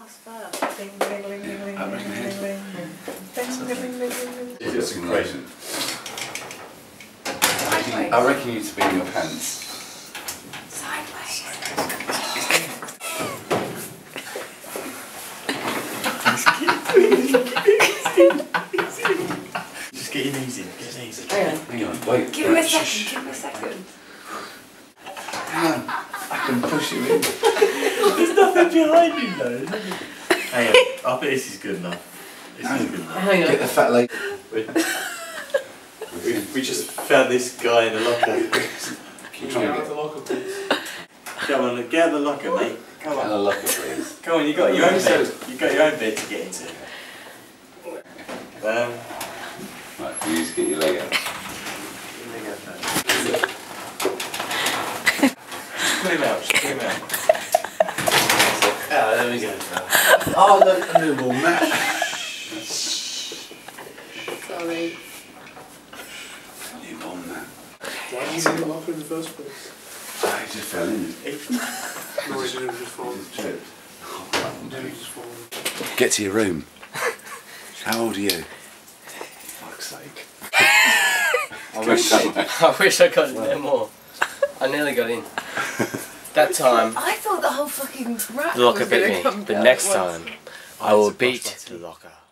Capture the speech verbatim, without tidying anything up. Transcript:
box first. Ding, ding, ding, ding, ding, I reckon ding, it. ding, ding, ding, ding, ding, ding. It's a great. Sideways. I reckon you to be in your pants. Sideways. Just get in easy, get in easy. Hang on. Hang on, wait. Give me a wait, second, shh. give me a second. Hang on, I can push you in. There's nothing behind you though, isn't there? Hang on, I bet this is good enough. This No. is good enough. Hang Get on. the fat lady. We, we, we just found this guy in the locker. Keep trying to get, locker, please. Come on, get out of the locker, mate. Come get in on. the locker, please. Come on, you got your own bed. You got your own bed to get into. Um, Right, you just get your leg out. there you go, first. Just put him out, just put him out. Ah, there we go. Oh, look, a newborn mat. Sorry. Newborn mat. Why did you in the locker in the first place? I just fell in. No, he didn't just fall. Just tripped. He didn't just fall. Get to your room. How old are you? Fuck's sake. I wish I wish I got in there more. I nearly got in. That time, I thought the whole fucking rat the locker was gonna beat me. come But down next at once. time, I will beat the locker.